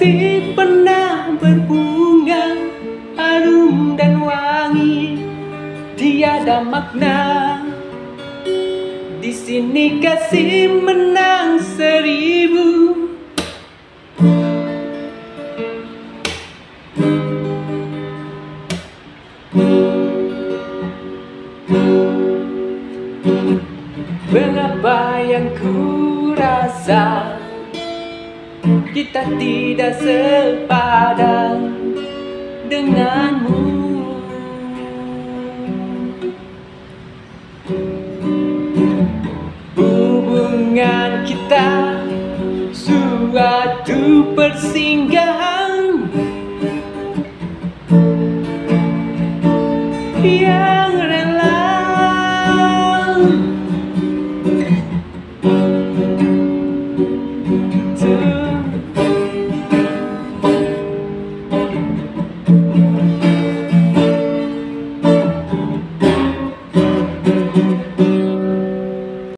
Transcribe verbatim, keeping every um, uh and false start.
kasih pernah berbunga, harum dan wangi, tiada makna. Di sini kasih menang seribu. Mengapa yang ku rasa kita tidak sepadan denganmu? Hubungan kita suatu persinggahan yang